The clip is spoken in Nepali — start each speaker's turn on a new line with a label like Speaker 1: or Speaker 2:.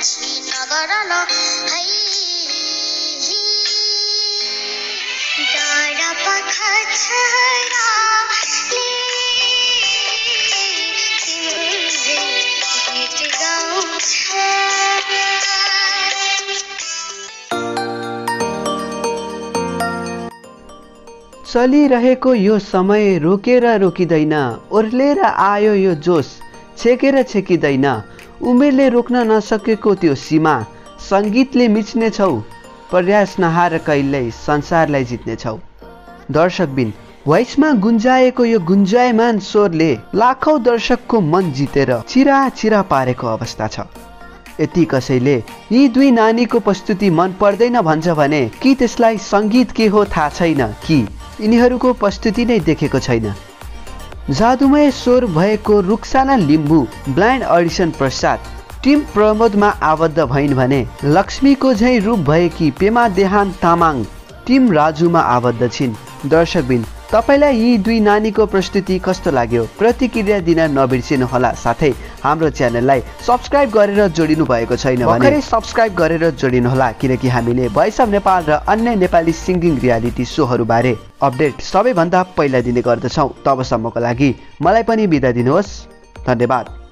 Speaker 1: चलिरहेको यो समय रोकेर रोकिँदैन, ओर्लेर आयो यो जोस छेकेर छेकिँदैन, उमेरले रोक्न नसकेको त्यो सीमा सङ्गीतले मिच्नेछौ, प्रयास नहार कहिल्यै संसारलाई जित्नेछौ। दर्शकबिन भोइसमा गुन्जाएको यो गुन्जायमान स्वरले लाखौं दर्शकको मन जितेर चिरा चिरा पारेको अवस्था छ। यति कसैले यी दुई नानीको प्रस्तुति मन पर्दैन भन्छ भने कि त्यसलाई सङ्गीत के हो थाहा छैन, कि यिनीहरूको प्रस्तुति नै देखेको छैन। जादुमय स्वर भएको रुक्साना लिम्बू ब्लाइन्ड अडिसन पश्चात टिम प्रमोदमा आबद्ध भइन् भने लक्ष्मीको झैँ रूप भएकी पेमा देहान तामाङ टिम राजुमा आबद्ध छिन्। दर्शकबिन तपाईलाई यी दुई नानीको प्रस्तुति कस्तो लाग्यो प्रतिक्रिया दिन नबिर्सिनुहोला। साथै हाम्रो च्यानललाई सब्स्क्राइब गरेर जोडिनु भएको छैन भने सब्स्क्राइब गरेर जोडिनुहोला, किनकि हामीले भोइस अफ नेपाल र अन्य नेपाली सिङ्गिङ रियालिटी सोहरू बारे अपडेट सबैभन्दा पहिला दिने गर्दछौँ। तबसम्मको लागि मलाई पनि बिदा दिनुहोस्। धन्यवाद।